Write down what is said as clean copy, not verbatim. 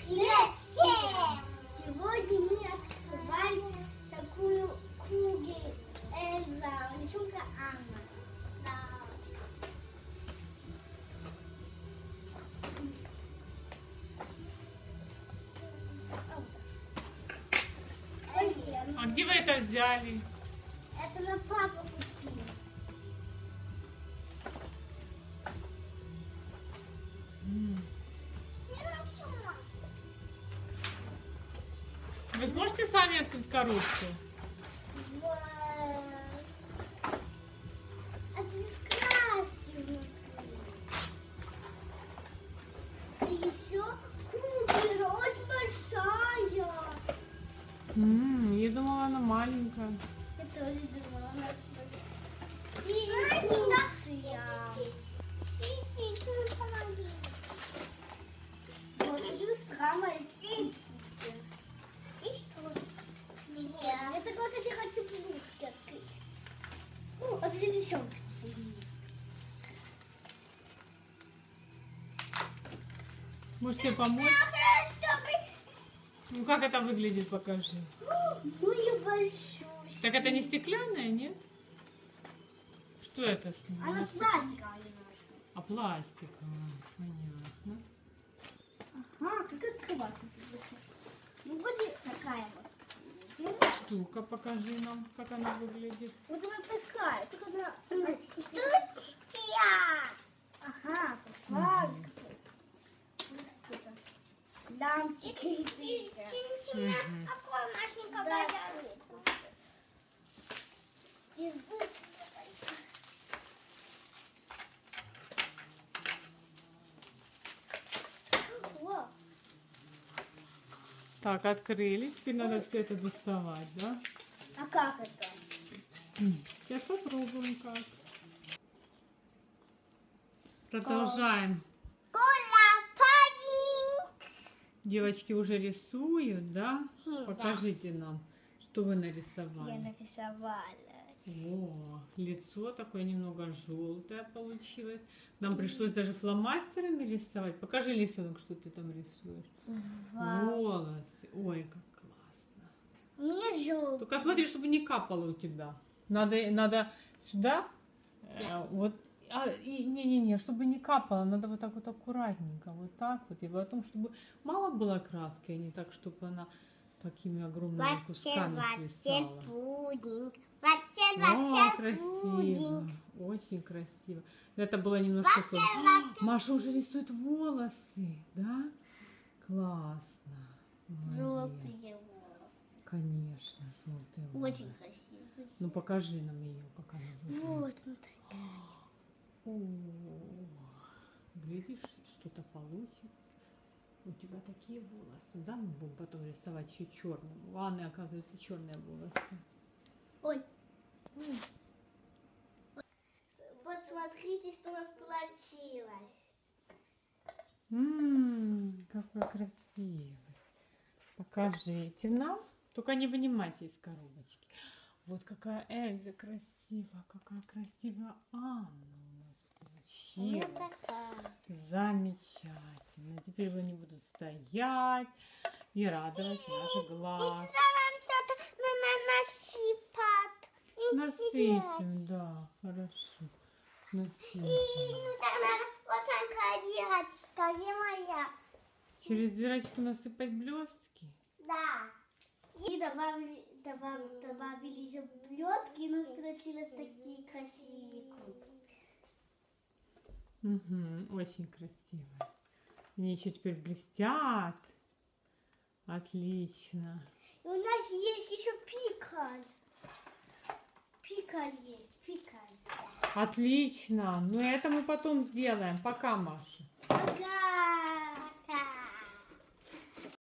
Привет всем! Сегодня мы открываем такую куклу Эльза, рисунка Анна. А где вы это взяли? Это на папу купил. Вы сможете сами открыть коробку? А здесь краски внутри. И еще кукла очень большая. Я думала, она маленькая. Я тоже думала, она очень большая. И инструкция. Вот это странная инструкция. Я так вот эти хочу плюшки открыть. О, это девчонка. Может тебе помочь? Ну как это выглядит, покажи. Ну и большущая. Так это не стеклянная, нет? Что это с ним? Она пластиковая немножко. А пластиковая, понятно. Ага, как открываться? Ну вот такая вот. Штука, покажи нам, как она выглядит. Вот она такая, только она... Инструкция! Ага, плавишь какой-то. Дамчик. Какой машинка боялась. Так, открыли. Теперь надо все это доставать, да? А как это? Сейчас попробуем как. Продолжаем. Девочки уже рисуют, да? Да. Покажите нам, что вы нарисовали. Я нарисовала. О, лицо такое немного желтое получилось. Нам пришлось даже фломастерами рисовать. Покажи рисунок, что ты там рисуешь. Волосы. Ой, как классно. У меня желтый. Только смотри, чтобы не капало у тебя. Надо сюда. Вот. Не-не-не, чтобы не капало, надо вот так вот аккуратненько. Вот так вот. И потом, чтобы мало было краски, а не так, чтобы она такими огромными кусками свисала. Пудинг. О, красиво. Очень красиво. Это было немножко сложно. Маша уже рисует волосы, да? Классно. Молодец. Желтые волосы. Конечно, желтые волосы. Очень красиво. Ну покажи нам ее, как она выглядит. Вот она такая. О, глядишь, что-то получится. У тебя такие волосы, да? Мы будем потом рисовать еще черным. У Анны, оказывается, черные волосы. Ой. Вот смотрите, что у нас получилось. Какой красивый. Покажите нам. Только не вынимайте из коробочки. Вот какая Эльза красивая. Какая красивая Анна у нас получилась. Вот такая. Замечательно. Теперь они будут стоять и радовать наш глаз. Нам что-то насыпать. Насыпем, да, хорошо. Насыпем. Ну так надо вот такая дырочка, где моя? Через дырочку насыпать блестки? Да. И добавили еще блестки, и у нас получились такие красивые куклы. Угу, очень красиво. Они еще теперь блестят. Отлично. И у нас есть еще пикаль. Пикаль есть, пикаль. Отлично. Ну это мы потом сделаем. Пока, Маша.